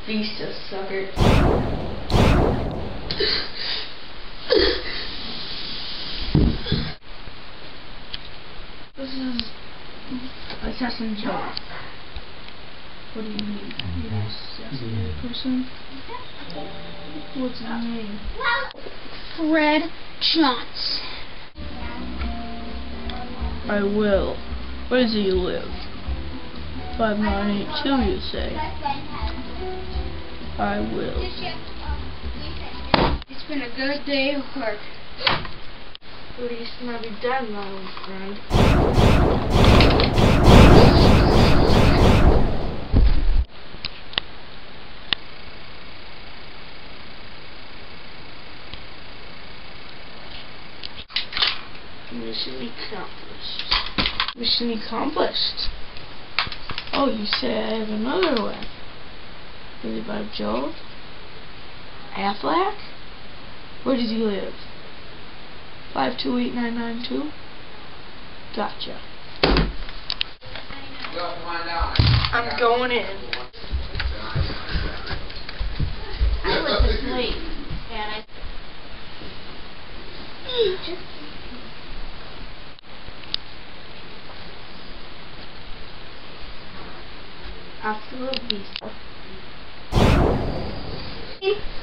Vista, sucker. This is assassin Joe. What do you mean? You assassinated a person? What's his name? Fred Johnson. I will. Where does he live? 5982, you say? I will. It's been a good day of work. At least not be dead, my old friend. Mission accomplished. Mission accomplished. Oh, you say I have another one. Is it about Joe? Affleck? Where does he live? 528992? Gotcha. I'm going in. I was asleep, and I just Hasta la vista.